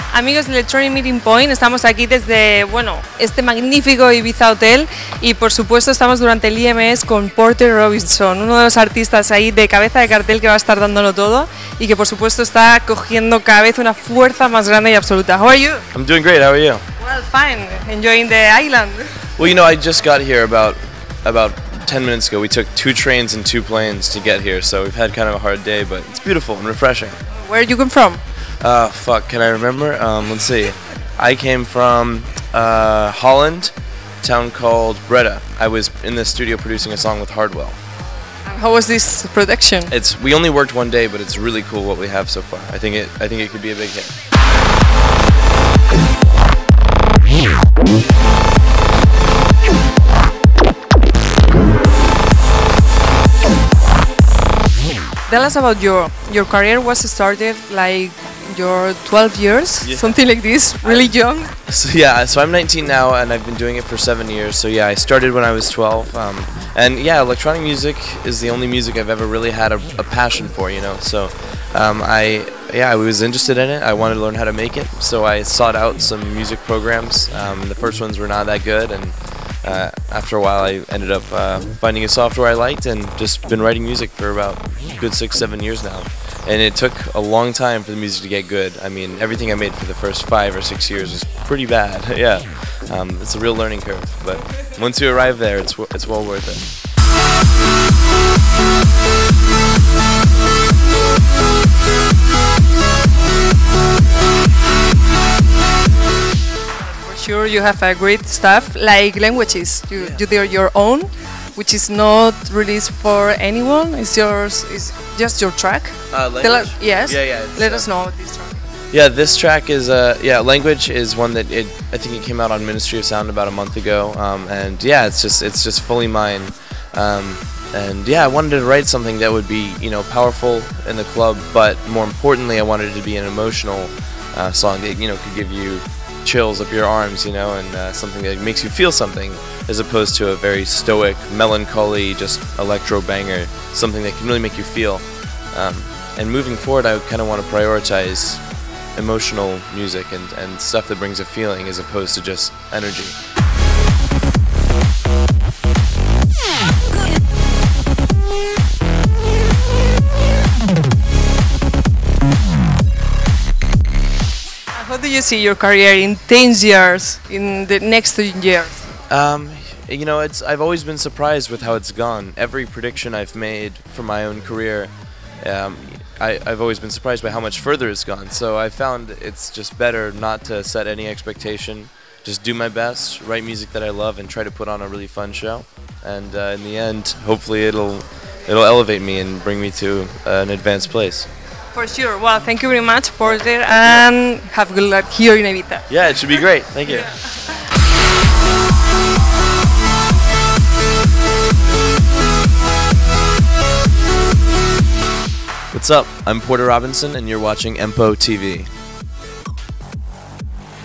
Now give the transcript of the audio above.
Amigos de Electronic Meeting Point, estamos aquí desde, bueno, este magnífico Ibiza Hotel y por supuesto estamos durante el IMS con Porter Robinson, uno de los artistas ahí de cabeza de cartel que va a estar dándolo todo y que por supuesto está cogiendo cada vez una fuerza más grande y absoluta. How are you? I'm doing great, how are you? Well, fine, enjoying the island. Well, you know, I just got here about 10 minutes ago. We took 2 trains and 2 planes to get here, so we've had kind of a hard day, but it's beautiful and refreshing. Where you come from? Fuck, can I remember? Let's see. I came from Holland, a town called Breda. I was in the studio producing a song with Hardwell. How was this production? We only worked one day, but it's really cool what we have so far. I think it could be a big hit. Tell us about your career. Was started like your 12 years, Yeah. something like this, really young. So I'm 19 now, and I've been doing it for 7 years. So yeah, I started when I was 12, and yeah, electronic music is the only music I've ever really had a passion for, you know. So I was interested in it. I wanted to learn how to make it, so I sought out some music programs. The first ones were not that good, and after a while I ended up finding a software I liked and just been writing music for about a good 6-7 years now. And it took a long time for the music to get good. I mean, everything I made for the first 5 or 6 years was pretty bad. Yeah, it's a real learning curve, but once you arrive there, it's well worth it. Sure, you have a great stuff like languages. You do your own, which is not released for anyone. It's yours. It's just your track. Language? Yes. Yeah. Let us know this track. Yeah, this track is Language is one that I think it came out on Ministry of Sound about a month ago, and yeah, it's just fully mine. And yeah, I wanted to write something that would be, you know, powerful in the club, but more importantly, I wanted it to be an emotional song that, you know, could give you chills up your arms, you know, and something that makes you feel something, as opposed to a very stoic, melancholy, just electro banger, something that can really make you feel. And moving forward, I kind of want to prioritize emotional music and stuff that brings a feeling as opposed to just energy. How do you see your career in 10 years, in the next 3 years? You know, I've always been surprised with how it's gone. Every prediction I've made for my own career, I've always been surprised by how much further it's gone. So I found it's just better not to set any expectation. Just do my best, write music that I love, and try to put on a really fun show. And in the end, hopefully it'll elevate me and bring me to an advanced place. For sure. Well, thank you very much, Porter, and have good luck here in Ibiza. Yeah, it should be great. Thank you. What's up? I'm Porter Robinson, and you're watching EMPO TV.